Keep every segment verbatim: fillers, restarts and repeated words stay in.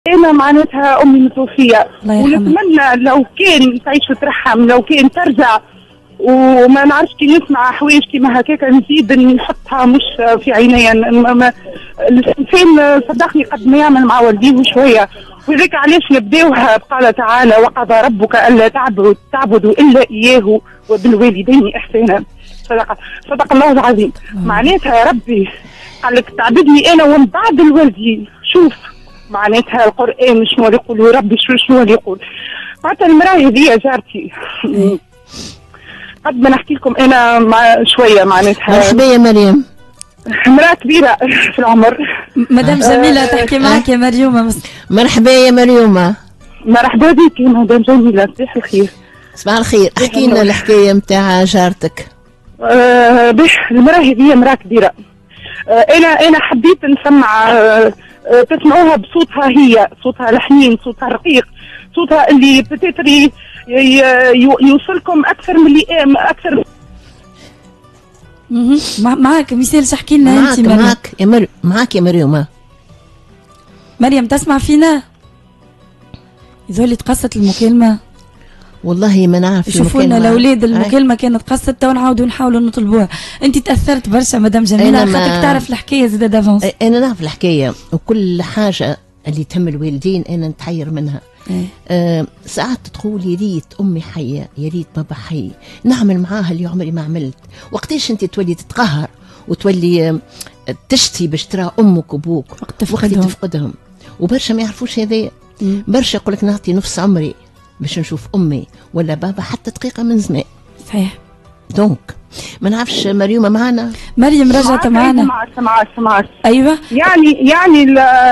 انا معناتها امي متوفيه ونتمنى لو كان تعيش وترحم، لو كان ترجع وما نعرفش كي نسمع حوايج كيما هكاك نزيد نحطها مش في عينيا. الانسان صدقني قد ما يعمل مع والديه شويه، وذاك علاش نبداوها بقال تعالى وقضى ربك الا تعبدوا تعبدوا الا اياه وبالوالدين احسانا. صدق صدق الله العظيم. معناتها يا ربي قال لك تعبدني انا ومن بعد الوالدين. شوف معناتها القران شنو يقول وربي شنو شنو يقول. معناتها المراه هذه جارتي قد ما نحكي لكم انا مع شويه معناتها. مرحبا يا مريم. امراه كبيره في العمر. مدام جميله تحكي معك يا مريومه. مرحبا يا مريومه. مرحبا بك يا مدام جميله. صباح الخير. صباح الخير. احكي لنا الحكايه نتاع جارتك. آه باش المراه هذه مراه كبيره. آه انا انا حبيت نسمع آه آه تسمعوها بصوتها هي، صوتها الحنين، صوتها الرقيق، صوتها اللي بتتري يوصلكم اكثر من اللي اكثر. معك مثال احكي لنا انت. معك معك يا مريم. معك يا مريم. مريم تسمع فينا؟ يظهر تقصت المكالمه. والله ما نعرف. شوفوا لنا الاولاد المكالمه كانت قصت تو نعاودوا نحاولوا نطلبوها. انت تاثرت برشا مدام جميله خاطرك تعرف الحكايه زاده دافونس. انا نعرف الحكايه وكل حاجه اللي تهم الوالدين انا نتحير منها. إيه؟ آه ساعات تقول يا ريت امي حيه، يا ريت بابا حي، نعمل معاها اللي عمري ما عملت. وقتاش انت تولي تتقهر وتولي آه تشتي باش ترى امك وابوك وقت تفقدهم, تفقدهم. وبرشا ما يعرفوش هذايا. برشا يقول لك نعطي نص عمري باش نشوف امي ولا بابا حتى دقيقه من زمان. صحيح. دونك ما نعرفش مريومه معنا. مريم رجعت معنا. سمعت سمعت سمعت. ايوه يعني يعني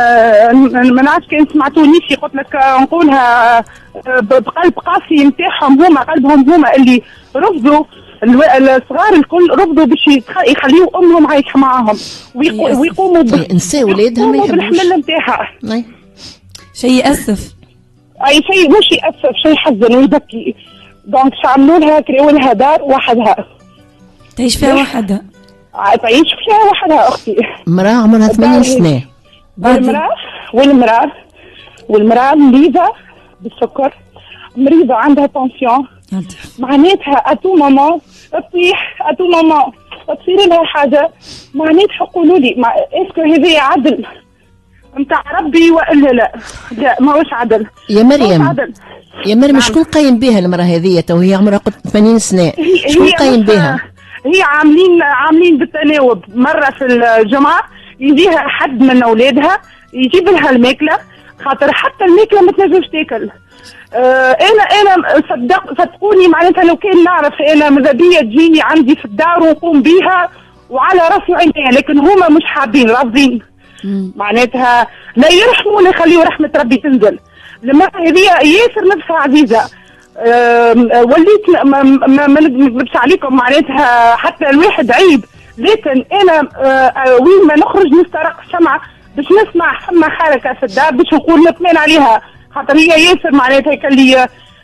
ما نعرفش كان سمعتوني في قلت لك نقولها بقلب قاسي نتاعهم هما، قلبهم هما اللي رفضوا الصغار الكل رفضوا باش يخليوا امهم عايشه معاهم ويقوموا نساء ولادهم ما يحبوش بالحمل نتاعها. شيء يأسف. اي شيء مش يأسف، شيء يحزن ويبكي. دونك شعملوا لها كريوا لها دار وحدها تعيش فيها وحدها. تعيش فيها وحدها اختي. مراه عمرها ثمانين سنه. والمراه والمراه والمراه مريضه بالسكر، مريضه عندها تونسيون. معناتها اتو ماما تطيح، اتو ماما تصير لها حاجه. معناتها قولوا لي مع... اسكو هذا عدل نتاع ربي والا لا؟ لا ماهوش عدل يا مريم. يا مريم شكون قايم بها المراه هذه تو هي عمرها قلت ثمانين سنه؟ شكون قايم بها؟ هي عاملين عاملين بالتناوب. مره في الجمعه يجيها حد من اولادها يجيب لها الماكله، خاطر حتى الماكله ما تنجمش تاكل. آه انا انا صدق صدقوني معناتها لو كان نعرف انا ماذا بيا تجيني عندي في الدار ونقوم بيها وعلى راسي وعينيا، لكن هما مش حابين رافضين. معناتها لا يرحموا ولا يخليوا رحمه ربي تنزل. المرأة هذه ياسر نفسها عزيزه. أه وليت ما, ما, ما نكذبش عليكم معناتها حتى الواحد عيب، لكن انا أه وين ما نخرج نسترق الشمعة باش نسمع فما حركه في الدار باش نقول نطمن عليها، خاطر هي ياسر معناتها كلي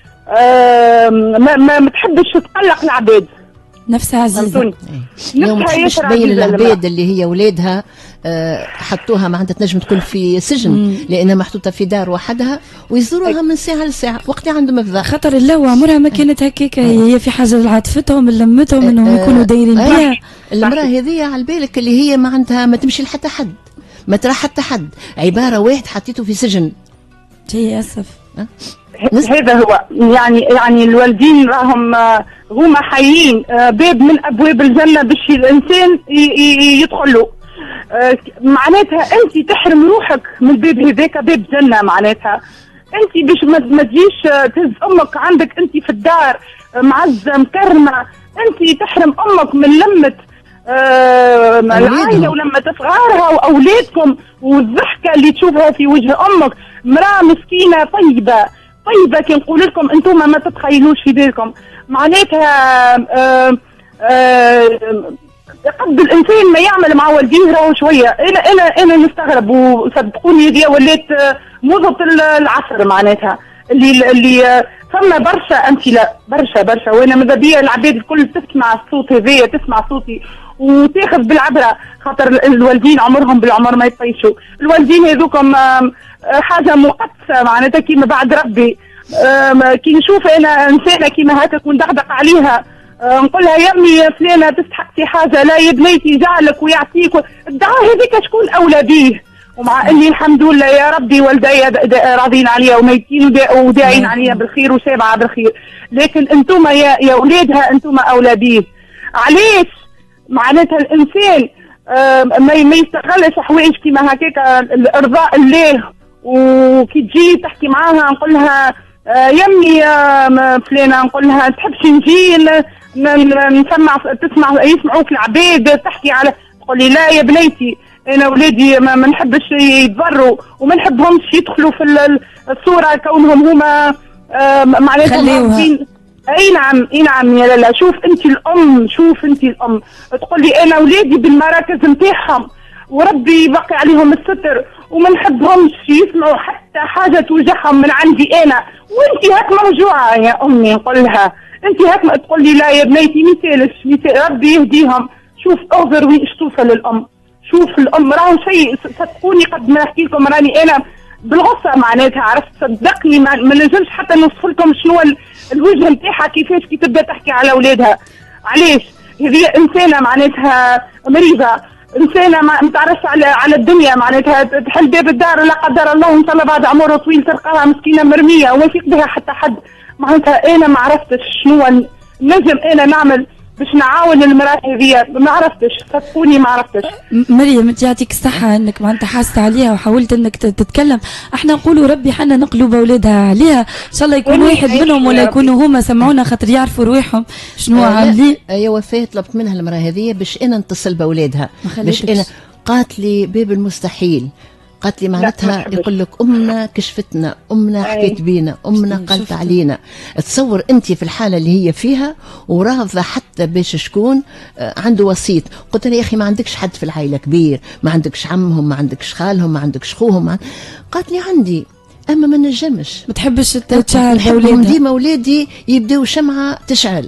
أه ما, ما, ما تحبش تقلق العباد. نفسها عزيزه. اليوم ما تحبش تبين العباد اللي هي ولادها أه حطوها معناتها تنجم تكون في سجن مم. لانها محطوطه في دار وحدها ويزوروها من ساعه لساعه وقت عندهم افضاء. خاطر الله عمرها ما كانت هكاك. هي في حاجه لعاطفتهم لمتهم انهم يكونوا دايرين بها. المراه هذه على بالك اللي هي ما عندها ما تمشي لحتى حد، ما ترى حتى حد، عباره واحد حطيته في سجن. شيء يأسف. هذا هو يعني يعني الوالدين راهم هما حيين باب من ابواب الجنه باش الانسان يدخل له. معناتها انت تحرم روحك من الباب هذاك باب جنه. معناتها انت باش ما تجيش تهز امك عندك انت في الدار معزه مكرمه، انت تحرم امك من لمه آه العائله ولمه صغارها واولادكم والضحكه اللي تشوفها في وجه امك. مراه مسكينه طيبه طيبه كي نقول لكم انتم ما تتخيلوش في بالكم. معناتها آه آه قد الانسان ما يعمل مع والديه راهو شويه. انا انا انا نستغرب وصدقوني هذه ولات موضه العصر. معناتها اللي اللي فما برشا امثله برشا برشا، وانا ماذا بيا العباد الكل تسمع الصوت هذايا، تسمع صوتي وتاخذ بالعبره، خاطر الوالدين عمرهم بالعمر ما يطيشوا، الوالدين هذوكم حاجه مقدسه معناتها كيما بعد ربي. كي نشوف انا انسانه كيما هكاك وندغدغ عليها نقول لها يا امي فلانه تستحقي حاجه، لا يا بنيتي يجعلك ويعطيك، الدعاء هذيك شكون اولى بيه؟ ومع اني الحمد لله يا ربي والدي راضين عليا وميتين وداعين عليا بالخير وسابعه بالخير، لكن انتم يا يا اولادها انتم اولى بيه. علاش؟ معناتها الانسان ما ما يستغلش حوايج كيما هكاك ارضاء الله. وكي تجي تحكي معاها نقول لها يمي فلانه، نقول لها تحبش نجي نسمع تسمع يسمعوك العباد تحكي على، تقول لي لا يا بنيتي انا ولادي ما نحبش يتضروا وما نحبهمش يدخلوا في الصوره كونهم هما معناتها مربين. اي نعم اي نعم يا لالا. شوف انت الام، شوف انت الام تقول لي انا ولادي بالمراكز نتاعهم وربي يبقي عليهم الستر وما نحبهمش يسمعوا حتى حاجه توجعهم من عندي انا، وانت هاك موجوعه يا امي. نقول لها انت هاك، تقول لي لا يا بنيتي مثالش مثال ربي يهديهم. شوف اغزر وين اش توصل الام. شوف الام راهو شيء صدقوني قد ما نحكي لكم راني انا بالغصه معناتها عرفت، صدقني ما نجمش حتى نوصف لكم شنو الوجه نتاعها كيفاش كي تبدا تحكي على اولادها. علاش؟ هذه انسانه معناتها مريضه، انسانه ما تعرفش على على الدنيا، معناتها تحل باب الدار لا قدر الله وان شاء الله بعد عمره طويل تلقاها مسكينه مرميه وما يفيق بها حتى حد. معناتها انا ما عرفتش شنو نجم انا نعمل باش نعاون المراه هذيا، ما عرفتش صدقوني ما عرفتش. مريم انت يعطيك الصحه انك معناتها حاسه عليها وحاولت انك تتكلم. احنا نقولوا ربي حنا نقلب اولادها عليها، ان شاء الله يكون واحد منهم ولا يكونوا هما سمعونا خاطر يعرفوا رواحهم شنو عاملين. يا وفاء طلبت منها المراه هذيا باش انا نتصل باولادها، باش انا قالت لي باب المستحيل، قالت لي معناتها يقول لك امنا كشفتنا، امنا حكيت بينا، امنا قالت علينا. تصور انت في الحاله اللي هي فيها ورافضه حتى باش شكون عنده وسيط. قلت لها يا اخي ما عندكش حد في العائله كبير، ما عندكش عمهم، ما عندكش خالهم، ما عندكش خوهم. قالت لي عندي اما ما نجمش. ما تحبش تشعل اولادها؟ ديما اولادي يبداو شمعه تشعل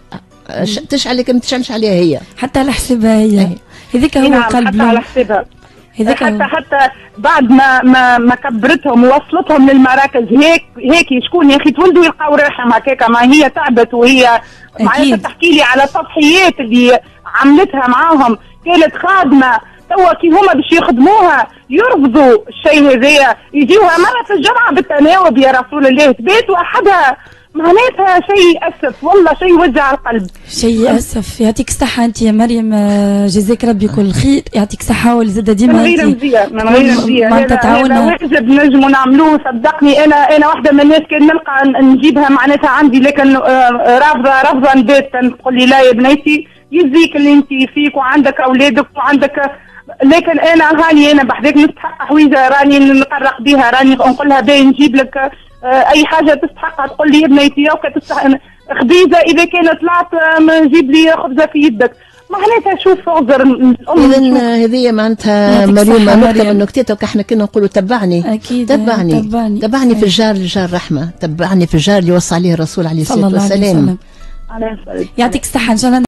تشعل لكن ما تشعلش عليها هي، حتى على حسابها هي. هذيك هو قلب حتى على حسابها. حتى هو. حتى بعد ما ما ما كبرتهم ووصلتهم للمراكز هيك هيك شكون يا اخي تولدوا يلقاو روحهم هكاك. ما هي تعبت وهي معناتها تحكي لي على التضحيات اللي عملتها معاهم، كانت خادمه توا كي هما باش يخدموها يرفضوا الشيء هذايا، يجيوها مره في الجمعه بالتناوب يا رسول الله تبات وحدها. معناتها شيء يأسف والله، شيء يوجع القلب، شيء يأسف. يعطيك الصحة أنت يا مريم، جزاك ربي كل خير، يعطيك الصحة والزادة ديما من غير مزية من غير مزية ما تتعاونوا. هذا واجب نجموا نعملوه صدقني. أنا أنا واحدة من الناس كان نلقى نجيبها معناتها عندي، لكن رافضة رافضة نبات. تقول لي لا يا بنيتي يجزيك اللي أنت فيك وعندك أولادك وعندك، لكن أنا هاني أنا بحذاك نستحق حويجة راني نقرق بها، راني نقول لها باين نجيب لك اي حاجه تستحقها. تقول لي يا بنيتي ياك تستحق خبيزه اذا كانت طلعت نجيب لي خبزه في يدك. معناتها شوف اعذر الام. اذا هذه معناتها مريم نقطه من نكتتك. احنا كنا نقولوا تبعني أكيد تبعني تبعني, تبعني في الجار الجار رحمه، تبعني في الجار اللي وصى عليه الرسول عليه الصلاه والسلام. يعطيك الصحه ان شاء الله.